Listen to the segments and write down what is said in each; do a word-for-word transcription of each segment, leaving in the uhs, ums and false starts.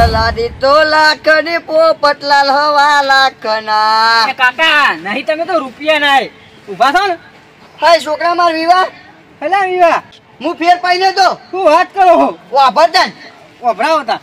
લાદી તો લાખની પોપટલાલ હવા લાખના. કાકા નહીં તમે તો રૂપિયા નાય ઉભા થો ને. હાય છોકરા માર વિવાહ હેલા વિવાહ હું ફેર પાઈને તો શું વાત કરો હો. વાભરદાન ઓભરાવો તા.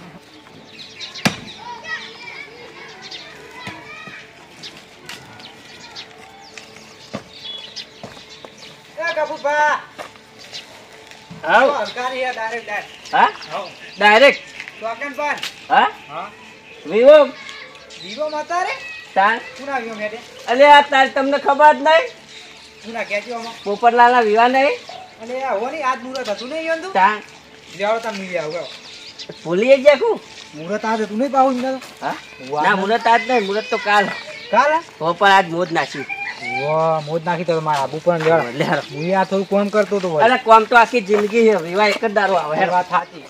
એ કપૂરભા આવ હલકારી હે ડાયરેક્ટ ડાયરેક્ટ. હા હા ડાયરેક્ટ ચોકન પર. હા હા વિવો વિવો માતા રે તાર પુના વિવો મેડે અલે આ તાર તમને ખબર જ નહીં પુના કેજો આમાં. પોપટલાલના વિવાહ નહીં અને આ હોની આજ મુરત હતું નહીં યંદુ તાર લેવડો તા મિલી આવ ભૂલી ગયા કુ મુરત આજ હતું નહીં પાવું ને. હા ના મુહૂર્ત આજ નહીં મુહૂર્ત તો કાલ કાલે હો પણ આજ મોજ નાખી વાહ મોજ નાખી તો મારા આબુ પણ લેવડ લે હારો. હું આ થોડું કોમ કરતો તો અરે કોમ તો આખી જિંદગી છે વિવાહ એક જ દારો આવે હેરો. વાત સાચી.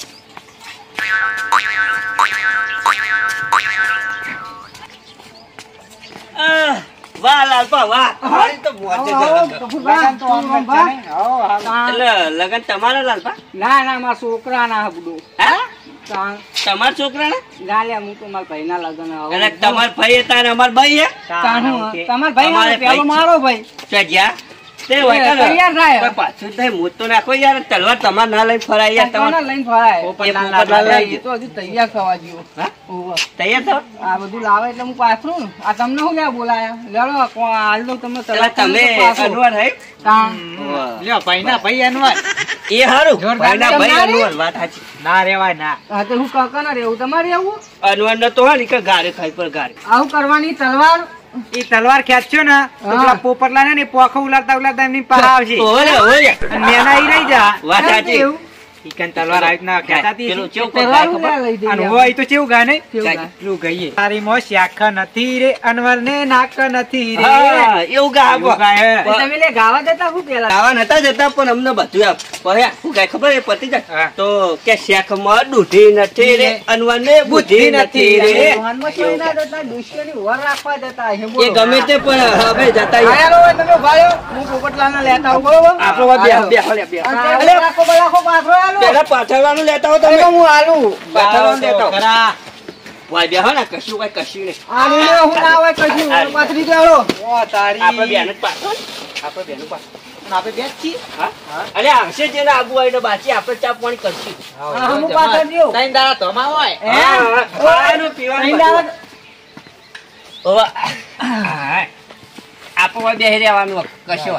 આહ, વાહ લાલપા વાહ તમારી તો મોજ છે લગન તો. લગન તો આમ બચ્ચા નહીં. હો હા. એટલે લગન તમારા લાલપા ના ના મારા છોકરા ના હબડું હા તાં તમારા છોકરા ને ગાલ્યા હું તો મારા ભાઈ ના લગન એટલે તમાર ભાઈ હતા ને અમાર ભાઈ હે તમારા ભાઈ અમારે ના પેલો ભાઈ મારો ભાઈ છે જ્યાં તે હોય કે તૈયાર થાય. કોઈ પાછું થાય મોજ તો નાખો યાર તલવાર તમાર ના લઈને ફરાય યાર તમારા તમાર લઈને ફરાય. પોપટલાલ ના લઈને. એ તો હજુ તૈયાર થવા જેવું. હા ઓહો. તૈયાર થો આ બધું લાવે એટલે હું પાછું ને. આ તમને શું લેવા બોલાયા લેડો કો- હાલ દઉં તમને એટલે તલાક તમે કરીને તો પાછું. અનવર હે તાણ. લ્યો ભાઈ ના ભાઈ અનવાર એ હારું જોરદાર ભાઈના ભાઈ તમારે? અનવર વાત સાચી ના રેવાય ના. હા તો હું કાકા ના રહેવું તમારે રહેવું. અનવર ન તો હા ને કે ગારે ખાઈ પર ગારે આવું કરવાની તલવાર ઈ તલવાર ખેંચ્યો ને તો પેલા પોપટલા ને પોખો ઉલાડતા ઉલાડતા એમની પાર આવશે ઓલે ઓલે અને મેના ઈ રહી જા વાત સાચી એવું? ઈ કન તલવાર આવી ના ખેંચાતી પેલું ચેવું તલવાર કરતા ખબર? લઈ દઈએ. અને હોય તો કેવું ગાય નહીં કેવું ગાય? એટલું ગઈએ તારી મો શાખ નથી રે અનવર ને નાક નથી રે હા, એવું ગા આપો. એવું ગાય. એ તમે લે ગાવા દેતા શું પેલા ગાવા નતા જતા પણ અમને બધું આપ પણ શું કાંઈ ખબર એ પતી જાય હા. તો કે શેખમાં દૂધી નથી રે અનવર ને બુદ્ધિ નથી રે રોહનમાં કોઈ ના દેતા, દુશ્મની વર રાખવા દેતા. એ એ બોલો. ગમે તે પણ હવે જતા યાર. આયા રહો તમે ઉભા રહો. હું પોપટલાલને લેતા આવું, બરોબર? આપણો વાત બે બે બે બે અને તે બલાખો બલાખો પાથરો આલો. પેલા પાથરવાનું લેતા હો એ તો તમે હું આલું. પાથરવાનું લેતા હો. ખરા. વાય બે હો ને કશું કઈ કશું નહીં આલું ને હું ના હોય કશું. આલું. પાથરી દો હાલો. ઓ તારી આપણે બેન જ પાથરો ને. આપણે બેન જ પાથરો. અને આપણે બે જ છીએ. હા અરે આવશે જેને આબુ હોય તો બાકી આપણે ચા પાણી કરશું હા, હું પાથરી દઉં. ત્રણ દાડા ધમા હોય હે? હા, હા, ખાવાનું, પીવાનું અહીં બધું. દાવા- ઓવા. હા. આપણે બેહી રહેવાનું કશો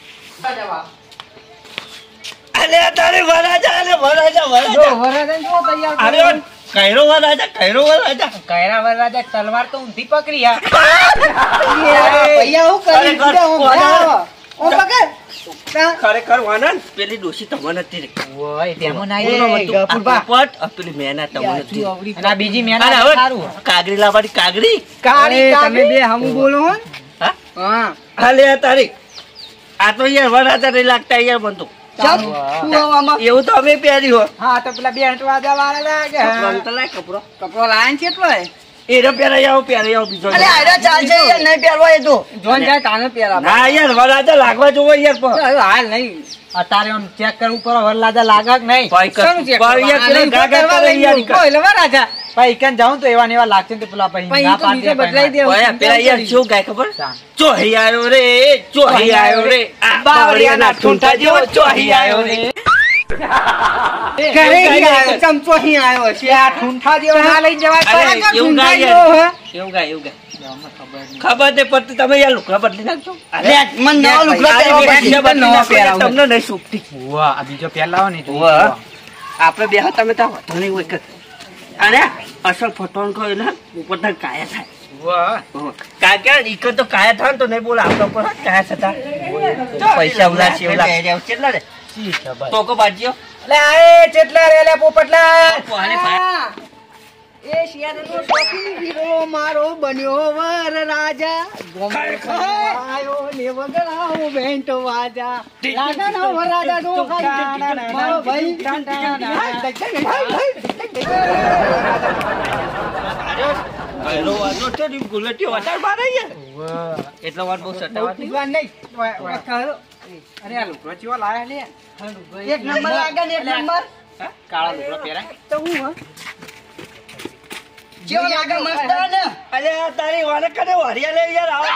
અલે તારે વરાજા અલે વરાજા જો, વરાજા વરરાજાને જો તૈયાર અરે કર્યો. કૈરો વરાજા કૈરો વરાજા કયરા વરરાજા તલવાર તો ઊંધી પકડી આ ભૈયા હું કરી અરે ઘર દીધા, હું કોના? ભૈયા. હું પકડ. ના. ખરેખર વાનન પેલી ડોશી તમને નથી રે ઓય તેમાં એ, નાઈ ગફુરભા. પોપટ આ પેલી મેના તમને નથી અને આ બીજી અને મેના હવે સારું કાગરી લાવવાની કાગરી કાળી, અરે, તમે બે હમું બોલો હો. હા હા. હાલે આ તારી આ તો યાર વરાજા નહીં લાગતા યાર બનતું ચાલ, શું આવામાં? એવું તો અમે પહેરી હો હા તો પેલા બે હંટ વાજા વાળા લાગે કપડાં તો લાય કપડો કપડો લાયા છે એટલો એ? એ રો પહેરાઈ આવો પહેરાઈ આવો બીજો અરે આયરા ચાલશે યાર નહીં પહેરવા એ તો જોન જાય તાને પેલા. ના યાર વરાજા લાગવા જોવો યાર પણ હાલ નહીં. અત્યારે આમ ચેક કરવું પડે વરરાજા લાગે કે નહીં ભાઈ શાનું check ભાઈ યાર કરવાનું? પેલા આ ગાગા કરવા કરે લઈ યાર જવું. ઈકર. કોઈ લેવા રાજા. ભાઈ કેમ જાઉં તો એવા ને એવા લાગશે ને તો પેલા પછી પણ ના ઈ તો પાડી બીજો દે બદલાઈ દે. ભાઈ પેલા યાર શું ગાય ખબર ચોહી આયો રે ચોહી આયો રે આ બાવળિયાના ઠૂંઠા જેવો ચોહી આયો રે ઘરે ઈ આવ્યો, ચમચો અહીં આવ્યો છે. આ ઠૂંઠા જેવા ના લઈ જવાય અરે, પણ આ એવું ગાય ઠૂંઠાઈ યાર. એવું ગાય એવું ગાય ખબર નહીં પડતી તમે યાર લુગડા બદલી નાખજો લે, મને નવા લુગડા અરે, પહેરવા બે પડશે. બદલી નાખો યાર, પહેરાવું. તમને નહીં સુખતી વાહ આ બીજો પહેલાવો ને વાહ. આપણે બે હાથ તમે તો વાંધો નહીં હોય કે અને અસલ ફટોન કહો ને ઉપર તક કાયા થાય વાહ કારણ કે ઈકર તો કાયા થાય ને તો નહીં બોલે આપણા ઉપર કાયા થતા પૈસા ઉલા છે ઉલા કેટલા રે સી ખબર તો કો બાજીઓ લે આએ ચેટલા રે લે પોપટલા કોને ભાઈ એ શિયાળનો શોખીન હીરો મારો બન્યો વર રાજા. આયો ને વગડાઓ બેન્ટ વાજા. લાડાના વરાજાનો ખાઈ મારો ભાઈ. પહેલો વાતો છે ને ગુલટીઓ વધારે મારે યાર વાહ એટલો વાત બહુ સટાવાતી વિદ્વાન નહીં વાહ, વાહ. અરે આ લુગડો ચેવો લાયા લે એક નંબર લાગે ને એક નંબર. કાળા લુગડો પહેરાય તો હું હા? કેવો લાગે મસ્ત હે ને અરે આ તારી વાને કને વરિયા લે યાર આવો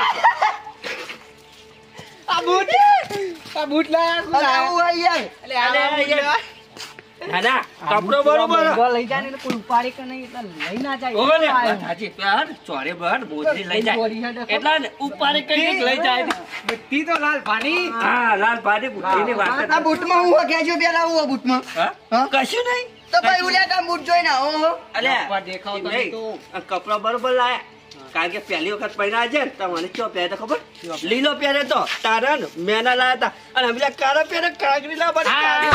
આ બૂટ આ બૂટ લાયા અરે આવું હોય યાર એટલે આ યાર ના ના કપડો બરોબર ગો લઈ જાય ને એટલે કોઈ ઉપાડે કે નહીં એટલે લઈ ના જાય ઓલે એટલો આવ્યો. સાચી પ્યાર ચોરે બહાર મોજરી લઈ બોરી જાય હેડે. એટલા ને ઉપારે કઈ લઈ જાય બધી તો લાલ ભાની હા લાલ ભાડી બુદ્ધિની વાત આ બૂટમાં હું હોય કેજો પેલા હું હોય બૂટમાં હા હા? કશું નહીં તો ભાઈ ઉલ્યા કામ બૂટ જોઈને ઓહો અલ્યા ઉપર દેખાવ તમે નહીં, તો. આ કપડા બરોબર લાયા કારણ કે પહેલી વખત પહેર્યા છે ને તો મને ચો પહેરે તો ખબર લીલો પહેરે તો તારા ને મેના લાયા હતા અને પેલા કાળા પહેરે કાગરી લાવવાની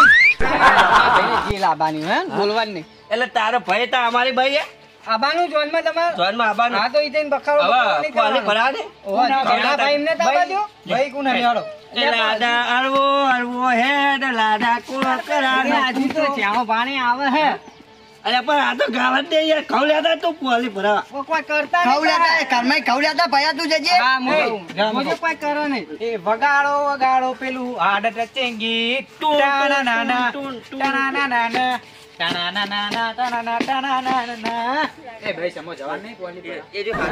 જે લાવવાની હે બોલવાની નહીં એટલે તારા ભાઈ તા અમારી ભાઈ હે આબાનું જોનમાં તમારે જોનમાં આબાનું હા તો ઈ થઈને બખાડો બખાડો હવે નહીં કોલી કરવાનો. ભરા ને ઓહો, ભેળા ભાઈ એમને તાબા દ્યો. ભાઈ કોને લેવાડો એ લાડા અરવો અરવો હેડ લાડા કોણ અરે કરાને આજુ તો જ્યાં પાણી આવે હે અરે પણ આ તો ગાવા દે યાર ખવલ્યા તા તું કોલી ભરા ઓ કોઈ કરતા ખવડ્યા નહીં. તા ઘરમાં ખવડ્યા તા ભયા તું જજે હા એ, મોજો જામ મોજો કહું. કોઈ કરે નહીં એ વગાડો વગાડો પેલું હાડ ટચેંગી ટાણા નાના ટાણા નાના ટાણા નાના ટાણા ટાણા નાના એ ભાઈ સમો જવાન નહીં કોની પર એ જો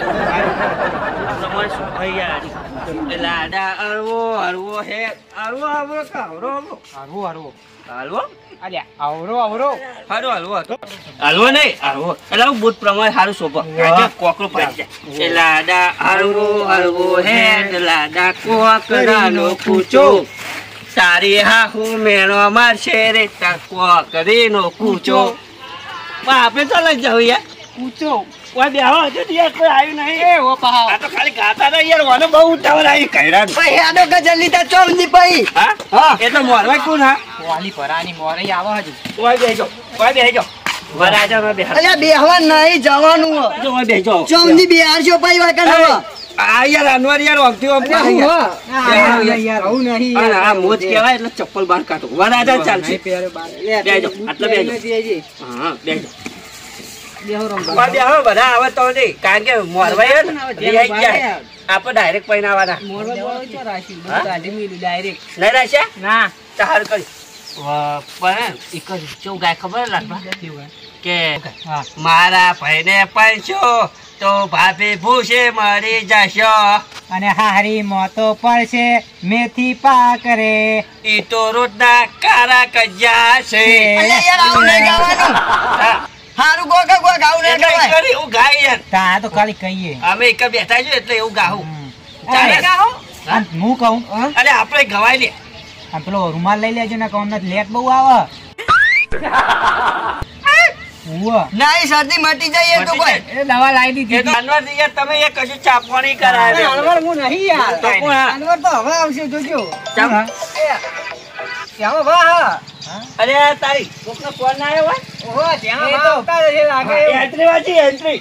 તમારે શું ભાઈ યાર એ લાડા અરવો અરવો હેડ અરવો અરવો કાવરો અરવો હરવો હરવો હાલવો અલ્યા આવરો આવરો હારું હાલવો હતો હાલવો નહીં હાલવો એટલે હું બુટ પ્રમાણે સારું શોભો કારણ કે કોકરો પાડી જાય એ લાડા હારવો હારવો હેડ લાડા કોકરાનો કૂચો તારી હાહુ મેણો મારશે રે તા કોકરીનો કૂચો પણ આપણે તો લઈ જાવ યાર ઊંચો કોઈ બેહો હજુ તો યાર કોઈ આવ્યું નહીં એ ઓ પહાવ આ તો ખાલી ગાતા હતા યાર વાનો બહુ ઉતાવળ આવી કૈરાન ભાઈ હેડો ગજલી તા ચોમની ભાઈ હા હા એ તો મોરવાય કોણ હા વાલી ભરાની મોરે આવો હજુ કોઈ બેહજો કોઈ બેહજો વરાજા માં બેહ અલ્યા બેહવા નહીં જવાનું હો જો કોઈ બેહજો ચોમની બેહારજો ભાઈ વાકન હવે આ યાર અનવર યાર ઓમથી ઓમ અલ્યા હું હો. યાર યાર આવું નહીં આ યાર. આ મોજ કહેવાય એટલે ચપ્પલ બહાર કાઢો વરાજા ચાલશે નહીં પહેર્યો બાર. લે, બેહજો, બૂટ આટલા પહેરીને બેહજો. બેહજે. હા બેહજો બેહો રમવા. કોઈ બેહો બધા આવે તો નહીં કારણ કે મોરવાય હે ને રિહાઈ ગયા આપણે ડાયરેક્ટ પહેરાવાના મોરવા બોળો ચો રાખ્યું. હા? બધું કાઢી મેલ્યું direct. નહીં રાશ્યા ના ચાર કરી પણ એક જ કેવું ગાય ખબર લાગવા કે હા મારા ભાઈને પંચો તો ભાભી ભૂસે મરી જશો અને હારી મોતો પડશે મેથી પાક રે ઈ તો રોજના કારા કજ્યા છે અલ્યા યાર આવું નહીં ગાવાનું હા, હારું ગોગા ગોગ આવું નહીં એટલે ગાવાય કરી એવું ગાય યાર તા તો ખાલી કહીએ અમે એક બેઠા છું એટલે એવું ગાવું હમ. ચાલે ગાઓ આમ હું કહું અરે આપણે ગવાય લે આમ પેલો રૂમાલ લઈ લેજો ને કહું લેટ બહુ આવે ઉવ્વ. નહીં શરદી મટી જાય એ તો મટી કોઈ જાય. એ દવા લાવી એ દીધી તો અનવર યાર તમે એ કશું ચાપવાની અરે કરાવે અનવર હું નહીં યાર તો કોણ હા? અનવર તો હવે આવશે જોજો ચાપ. ત્યાં વાહ હા. અરે તારી કોકનો ફોન ના આવ્યો હોય ઓહો ત્યાં વાહ આવતા જ છે લાગે એવું. એન્ટ્રી વાંચી એન્ટ્રી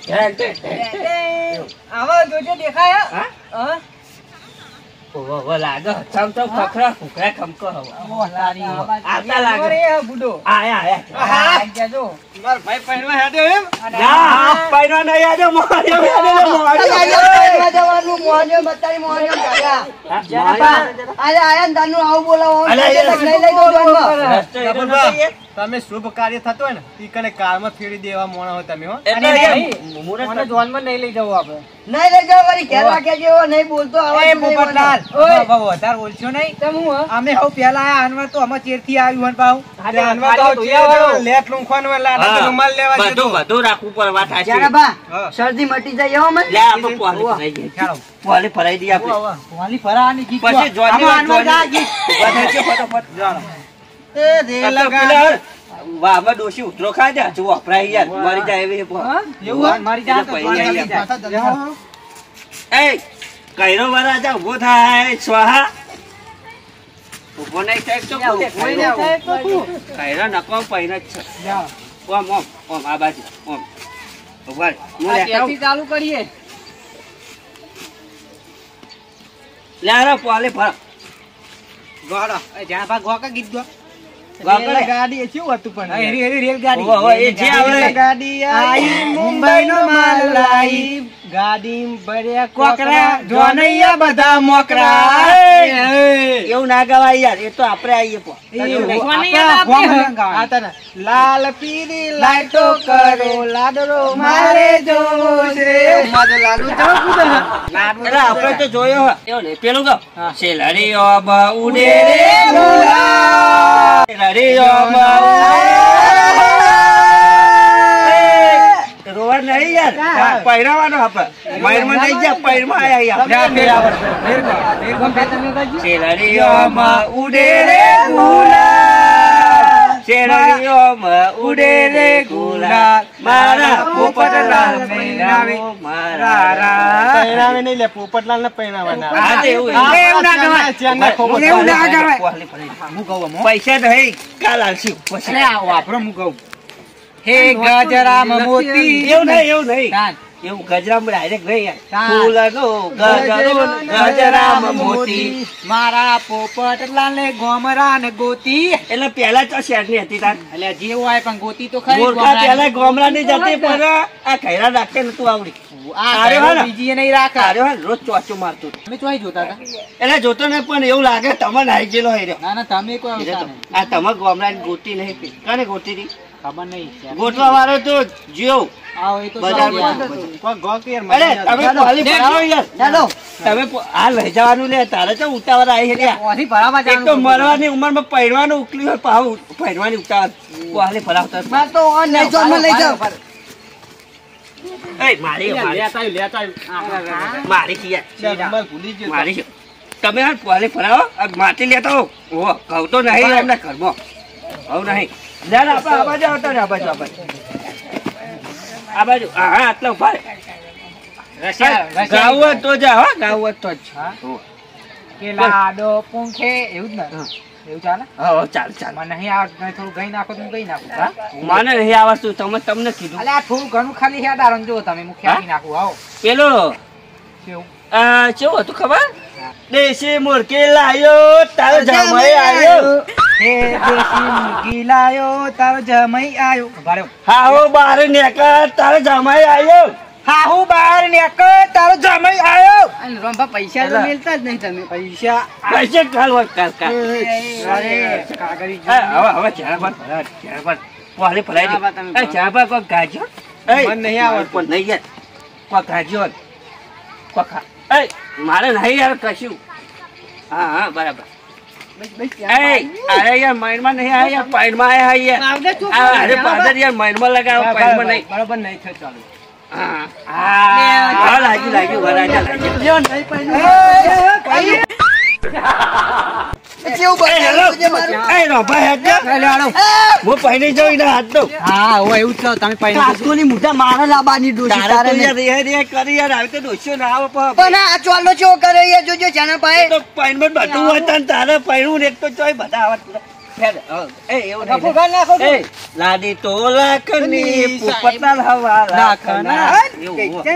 આવો જોજો દેખાય હા હા ઓહો ઓહો લાગે ચમ ચમ ખખરા ખુખરા ખમકો હવે ઓહ તારી આવતા લાગે. અરે આ બુડો આયા આયા હા જાજો મારો ભાઈ પહેરવા હેડ્યો એમ ના પૈનો નહીં આજો મોજો અલ્યા યાર જવાનું મોજો બતાડી મોજો કાકા અરે આયા ને તાનું આવું બોલાવો અલ્યા યાર. લઈ લઈ દો જોનમાં. તમે શુભ કાર્ય થતો હોય ને ઈ કને કારમાં ફેરી દેવા મોણા હોય તમે હો એટલે અને યાર, નહીં, મુહૂર્ત મને જોનમાં નહીં લઈ જવું આપણે નહીં લઈ જાઓ વળી ઘેર વાગ્યા જેવો નહીં બોલતો એ આવાજ નહીં પોપટલાલ બોલતો. ઓય. બહુ વધારે બોલશો નહીં તેમ હું હો? અમે હવ પેલા આયા અનવર તો અમે ચેરથી આવ્યું હન પાઉં હા, તે તે અનવર તો ખાલી ચેર ધોયા જો લેટ લૂંખવાનું હોય લાડા તો હા, રૂમાલ લેવા બધું જતો બધું રાખવું પડે વાત સાચી. જાણે બા હા. શરદી મટી જાય એવો મને લે આપણે પોલી ભરાઈ ગઈ. ચાલો પોલી ભરાઈ દઈએ આપણે. વાલી ફરાની ગીત પછી જોની વાત અનવર જા જોની. ગીત ઉભા થઈ જાઓ ફટાફટ. એ રે આ તો લગા પેલા વાહ, આમાં ડોશી ઉતરો ખાય છે. હજુ વપરાય યાર. મરી જાય એવી છે. હા? એવું હોય? મારી જા તો એટલે પૈ પાણી જાય. જાય. એ, કૈરો વરાજા ઊભો થાય સ્વાહા. ઊભો નહીં થાય તો યા, કોને કોઈ કૈરો? ના થાય તો શું? કૈરો નકો પૈન જ છે. જા. ઓમ ઓમ ઓમ આ બાજુ ઓમ. ઉભા રહે. હું આ લેતા આવું. ત્યાંથી ચાલુ કરીએ લે આ પોલી ભર. ગોળો. એ જ્યાં ભાગ ગોકા ગીત ગો. વાંકડે. ગાડી શું હતું પણ હેરી હેરી રેલગાડી ઓહો, ઓહો, એ જે આવડે. ગાડી આઈ મુંબઈનો માલ લાઈ ગાડી ભર્યા કોકરા જોનૈયા બધા મોકરા એવું ના ગવાય યાર, એ તો આપણે આવીએ પો. લાલ પીળી લાઈટો કરો લાડરો મારે જોશ રે લાડુ એટલે આપણે તો જોયો હે. એવું નહીં, પેલું કહો. શેલડીઓ બ ઉડે રે ગુલાબ, શેલડીઓ બ ઉડે. રોવા નહીં યાર, પહેરાવાનો આપણે. મયુરમાં નહીં જા, પૈરમાં આયા આપણે. શેલડીઓમાં ઉડે રે ગુલાબ, શેલડીઓમાં ઉડે રે ગુલાબ, મારા પોપટલાલ પહેરાવે મારા રાજ. પહેરાવે નહીં લે પોપટલાલ ને પહેરાવાના હા, તો એવું એવું ના કરાય. એવું ના કરાય. હું કહું પૈસા તો હે કાલ આલશું પછી. વાપરો હું કહું હે ગજરામ મોતી એવું નહીં, એવું નહીં, એવું ગજરામ ડાયરેક્ટ નહીં યાર. ફૂલનો ગજરો ગજરામ મોતી, મારા પોપટલાલ ને ગોમરા ને ગોતી એટલે પેલા તો શેર ની હતી તાર. એટલે જે હોય પણ ગોતી તો ખરી મોરકા પેલા ગોમરા ની જતી પણ આ ખૈરા રાખે નતું આવડી. આરે હે ને? બીજી નહીં રાખે આરે હે ને, રોજ ચોચો મારતો હતો. તમે ચોઈ જોતા હતા એટલે જોતો ને પણ એવું લાગે તમે નાઈ ગયેલો હે રહ્યો. ના ના તમે કોઈ અવસ્થા નહીં. આ તમે ગોમરા ની ગોતી નહીં પી. કને ગોતી હતી? ખબર નહીં ગોતવા વાળો તો જીવ આવો એ તો બજારમાં. કોઈ ગો કે યાર અરે તમે પોલી ભરાવો યાર. ચાલો તમે પો- આ લઈ જવાનું લે, તારે તો ઉતાવળ આવી છે લ્યા. ઓથી ભરાવા એક તો મરવાની ઉંમરમાં પહેરવાનું ઉકલી હોય, પાહુ પહેરવાની ઉતાવળ. પોલી ભરાવતા હોય. માર તો ઓન નહીં જો મને લઈ જાઓ. એ મારી મારી લેતા આવ્યું, લેતા આવ્યું. મારી કી યાર. નંબર ભૂલી ગયો મારી છે. તમે આ પોલી ભરાવો આ માટી લેતા હો. ઓહો, ઘઉં તો નહીં એમના ઘરમાં. ઘઉં નહીં. ના ના, આપણે આ બાજુ આવતા ને, આ બાજુ આ બાજુ આ બાજુ. હા હા, આટલા ઉભા રહે. રશિયા ગાવ હોય તો જા હો, ગાવ હોય તો જ. હા? હો. કે લાડો પૂંખે એવું જ ને એવું ચાલે હો, ચાલ ચાલ. મને નહીં આવડતું નહીં, થોડું ગઈ નાખો તો હું ગઈ નાખું હા મને નહીં આવડતું, તમે તમને કીધું. અલે આ થોડું ઘણું ખાલી યાદ આરો જો તમે હું ખેંચી નાખું આવો પેલો કેવું આ કેવું હતું ખબર? દેશી મુરકી લાયો તારો જમાઈ આયો, હે દેશી મુરગી લાયો તારો જમાઈ આયો ભાડ્યો હાહો બાર નેકા તારો જમાઈ આયો, હાહુ બહાર નીકળ તારો જમાઈ આયો અને રંભા પૈસા તો મેલતા જ નહીં તમે. પૈસા પૈસે કાલ હોય કાલ કાલ. અરે કાગળી એ, હવે હવે ચાર પર ભરાય, ચાર પર પોલી ભરાઈ હા, બા, દે. તમે એ ચાર પર કોક ગાજો. એ, મને નહીં આવડતું. પણ નહીં યાર. કોક ગાજો કોક ખા. એ મારે નહીં યાર કશું. હા હા બરાબર. એ અરે યાર માઇન્ડમાં નહીં આયા યાર, પાઇન્ડમાં આયા યાર. આવડે શું આ અરે પાદર યાર માઇન્ડમાં લગાવો, પાઇન્ડમાં નહીં. બરોબર નહીં થયો ચાલુ હા હા, લાગ્યું લાગ્યું વરાજા લાગ્યું. કેવું એ, હેલો. બતાવ્યું છે મારું? એ, રોભા હેડ જા. હું પહેરી જાઉં એના હાથ દઉં. હા હોય એવું જ છો તમે પહેરી કાચકોની મુઠા મારા લાબાની ડોશી તારે તારે તો નહીં. યાર રે રે કરી યાર, આવી તો ડોસ્યો ના આવે પણ. પણ આ ચોલો ચેવો કરે એ જોજો ચાના પાસે. તો પૈણમાં બધું હોય તને, તારે પૈણું ને એક તો ચોય બધા આવે. હેડ, હા. એ, એવું નહીં. એ, લાડી તો લાખની પોપટલાલ હવા લાખના. એવું હોય.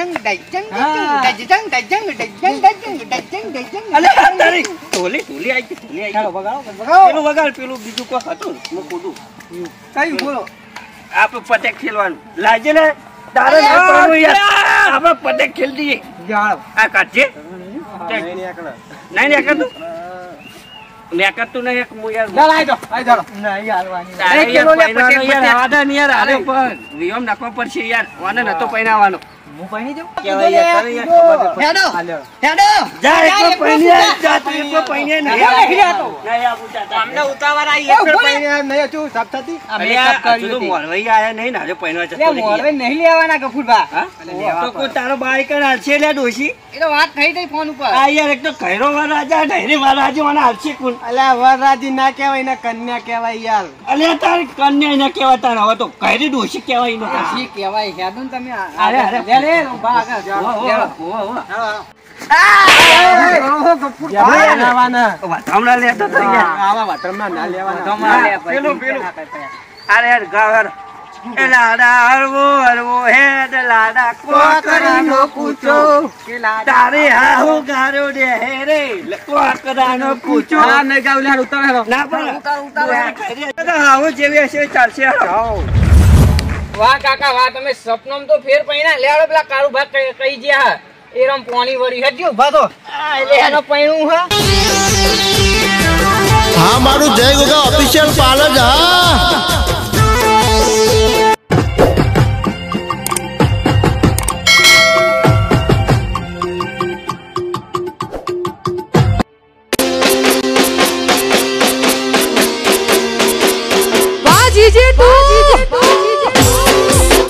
અલે, આ તારી ઢોલી ઢોલી આઈ ગઈ, ઢોલી આઈ ગઈ. પેલું વગાડ, પેલું બીજું કોઈ હતું ને, હું કૂદું. કયું બોલો આપણે પટેક ખેલવાનું લાગે ને, તારે ના પડવું યાર. આપણે પટેક ખેલ દઈએ. જાળો આ કાઢજે. નહીં નેકળતું? નેકળતું નહીં, હું યાર. ચાલ આઈ જાઓ આઈ જાઓ નહીં હાલવાની તારે એક યાર કિલો લે પૈણાનો પટેક યાર પટેક. આવા દે ને યાર, આરે પણ વિયમ નાખવો પડશે યાર. આને નતો પૈણાવાનો. હું પહેરી જાઉં કહેવાય યાર, તને યાર ખબર તો પડે. હેડો હાલ્યો હેડો જા એકલો પૈણી આય, જા તું એકલો પૈણી આય. નહીં નહીં આવું. નહીં આવું ચાચા. નહીં હતું સાફ થતી અરે યાર, હજુ તો મોરવાઈ આયા નહીં ને, હારે પૈણવા જતો રહી યાર. નહીં લેવાના ગફુરભા. હા? તો કોઈ તારો બાઈક હાલશે લે ડોશી. એ તો વાત થઈ ગઈ ફોન ઉપર. આ યાર એક તો ઘયરો વાર રાજા, ઢહેરી વાર રાજા, મને હાલશે કોણ? અલ્યા વરરાજી ના કહેવાય ને કન્યા કહેવાય યાર અલ્યા તારી કન્યા એને કહેવાય, તારે હવે તો ઘયરી ડોશી કહેવાય એનો. પછી કહેવાય હેડો ને તમે. અરે, અરે. લે લે રંભા આગળ જાઓ. ઓહો, લેવો. ઓહો, ઓહો. લેવાના વાતાવરણ લેતો તો યાર. આવા વાતરમના ના લેવાના તમારે લે, પેલું, પછી પેલું. ના કઈ પછી. અરે યાર, ગાવ યાર. એ લાડા હરવો હરવો હેડ લાડા કોકરાનો કૂચો તારે હાહુ ગારો દે હે રે કોકરાનો કૂચો હા નહીં ગાવ લે ઉતાર હેરો ના પણ ઉતાર ઉતાર હાહુ જેવી હશે ચાલશે વાહ કાકા વાહ તમે સપનમ તો ફેર પૈણા લેડો પેલા કાળુ ભાગ કહી ગયા એ રમ પાણી વળી હટ્યો ભાતો એટલે એનો પૈણું હા હા મારું જય ગોગા ઓફિશિયલ પાર્લર હા